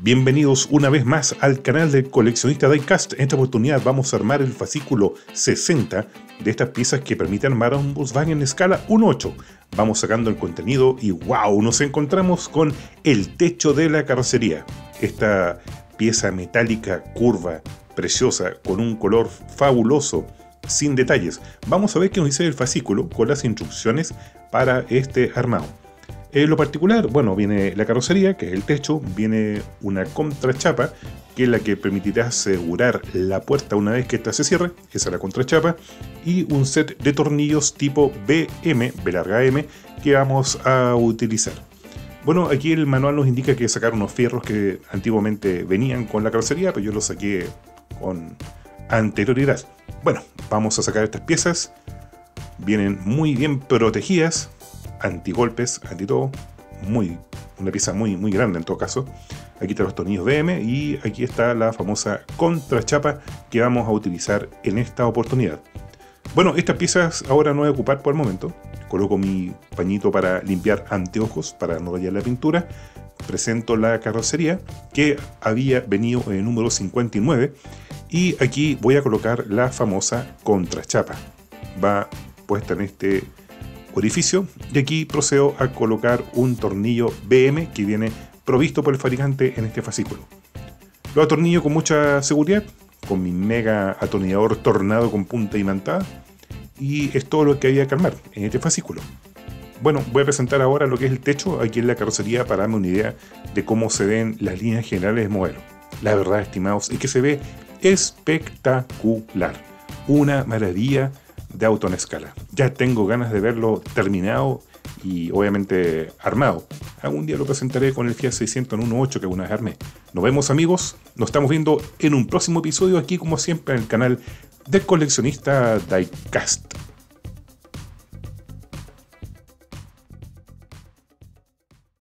Bienvenidos una vez más al canal del coleccionista Diecast. En esta oportunidad vamos a armar el fascículo 60 de estas piezas que permiten armar a un Volkswagen escala 1.8. Vamos sacando el contenido y ¡wow! Nos encontramos con el techo de la carrocería. Esta pieza metálica, curva, preciosa, con un color fabuloso, sin detalles. Vamos a ver qué nos dice el fascículo con las instrucciones para este armado. En lo particular, bueno, viene la carrocería, que es el techo, viene una contrachapa, que es la que permitirá asegurar la puerta una vez que ésta se cierre, esa es la contrachapa, y un set de tornillos tipo BM, B larga M, que vamos a utilizar. Bueno, aquí el manual nos indica que sacar unos fierros que antiguamente venían con la carrocería, pero yo los saqué con anterioridad. Bueno, vamos a sacar estas piezas, vienen muy bien protegidas, antigolpes, anti todo, una pieza muy grande en todo caso. Aquí están los tornillos BM y aquí está la famosa contrachapa que vamos a utilizar en esta oportunidad. Bueno, estas piezas ahora no voy a ocupar por el momento. Coloco mi pañito para limpiar anteojos para no rayar la pintura. Presento la carrocería que había venido en el número 59 y aquí voy a colocar la famosa contrachapa. Va puesta en este orificio y aquí procedo a colocar un tornillo BM que viene provisto por el fabricante en este fascículo. Lo atornillo con mucha seguridad con mi mega atornillador tornado con punta imantada y es todo lo que había que armar en este fascículo. Bueno, voy a presentar ahora lo que es el techo aquí en la carrocería para darme una idea de cómo se ven las líneas generales del modelo. La verdad, estimados, es que se ve espectacular, una maravilla de auto en escala. Ya tengo ganas de verlo terminado y obviamente armado. Algún día lo presentaré con el Fiat 600 en 1.8 que una vez armé. Nos vemos, amigos, nos estamos viendo en un próximo episodio aquí como siempre en el canal del coleccionista Diecast.